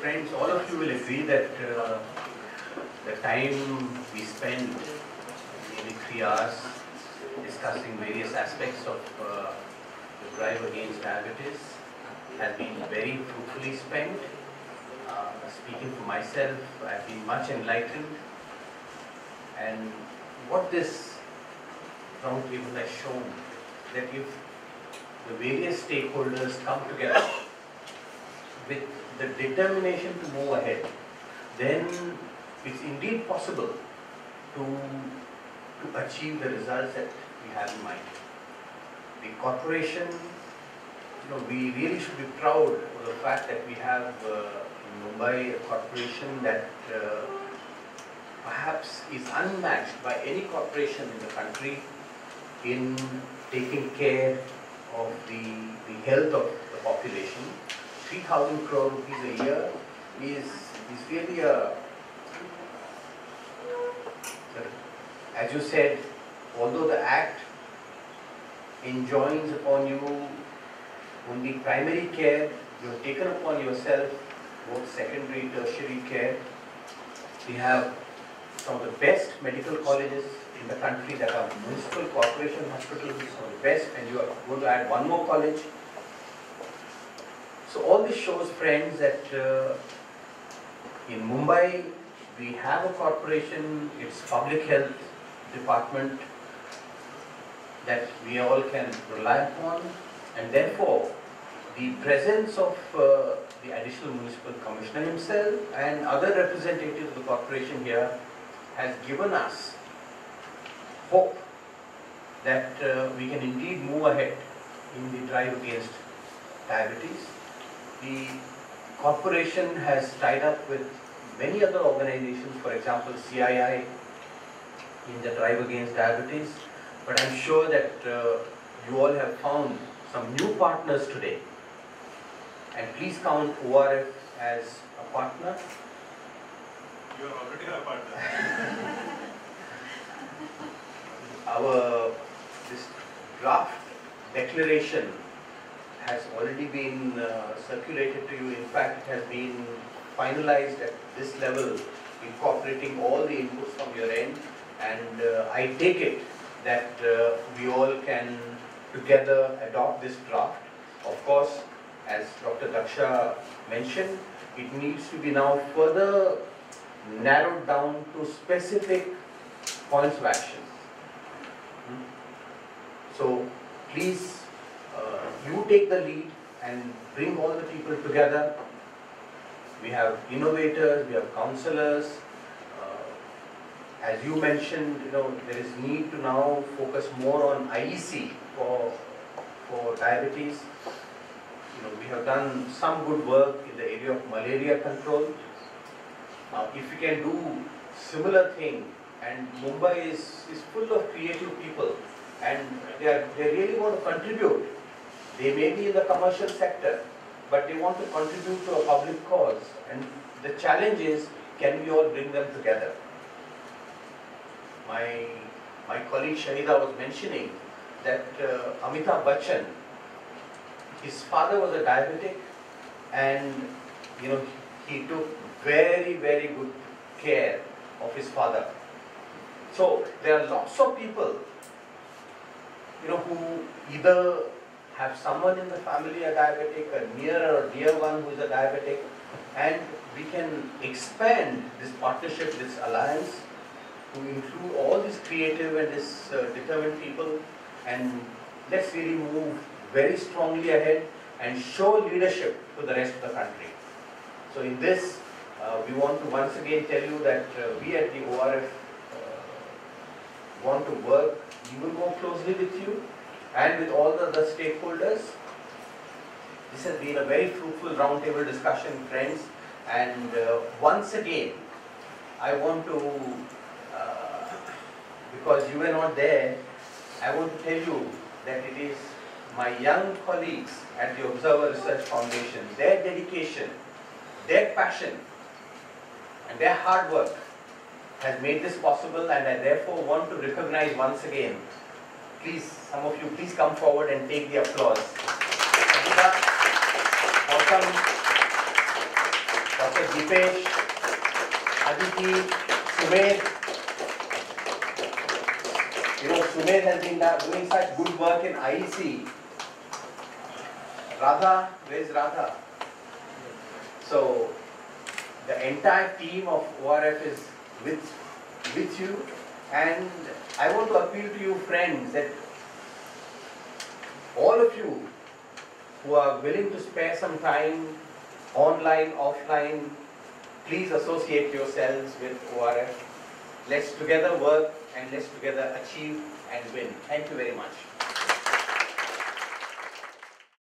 Friends, all of you will agree that the time we spend, nearly 3 hours, discussing various aspects of the drive against diabetes has been very fruitfully spent. Speaking for myself, I've been much enlightened, and what this roundtable has shown, that if the various stakeholders come together with the determination to move ahead, then it's indeed possible to achieve the results that we have in mind. The corporation, we really should be proud of the fact that we have in Mumbai a corporation that perhaps is unmatched by any corporation in the country in taking care of the health of the population. 3,000 crore rupees a year is really as you said, although the Act enjoins upon you only primary care, you have taken upon yourself both secondary, tertiary care. We have some of the best medical colleges in the country that are municipal corporation hospitals, some of the best, and you are going to add one more college. So all this shows, friends, that in Mumbai we have a corporation, its public health department that we all can rely upon, and therefore the presence of the additional municipal commissioner himself and other representatives of the corporation here has given us hope that we can indeed move ahead in the drive against diabetes. The corporation has tied up with many other organizations, for example CII in the drive against diabetes, but I'm sure that you all have found some new partners today, and please count ORF as a partner. You are already a partner. This draft declaration has already been circulated to you. In fact, it has been finalized at this level, incorporating all the inputs from your end, and I take it that we all can together adopt this draft. Of course, as Dr. Daksha mentioned, it needs to be now further narrowed down to specific points of action. So please, you take the lead and bring all the people together. We have innovators, we have counselors. As you mentioned, there is need to now focus more on IEC for diabetes. We have done some good work in the area of malaria control. If we can do similar thing, and Mumbai is full of creative people, and they really want to contribute. They may be in the commercial sector, but they want to contribute to a public cause. And the challenge is, can we all bring them together? My colleague Shahida was mentioning that Amitabh Bachchan, his father was a diabetic, and he took very, very good care of his father. So there are lots of people who either have someone in the family a diabetic, a near or dear one who is a diabetic, and we can expand this partnership, this alliance, to include all these creative and this determined people, and let's really move very strongly ahead and show leadership to the rest of the country. So in this, we want to once again tell you that we at the ORF want to work even more closely with you and with all the other stakeholders. This has been a very fruitful roundtable discussion, friends, and once again, I want to, because you were not there, I want to tell you that it is my young colleagues at the Observer Research Foundation, their dedication, their passion, and their hard work has made this possible, and I therefore want to recognize once again. Please, some of you, please come forward and take the applause. Dr. Mr. Dipesh, Aditi, Sumed. You know, Sumed has been doing such good work in IEC. Radha, where's Radha? So, the entire team of ORF is with you, and I want to appeal to you friends that all of you who are willing to spare some time, online, offline, please associate yourselves with ORF. Let's together work and let's together achieve and win. Thank you very much.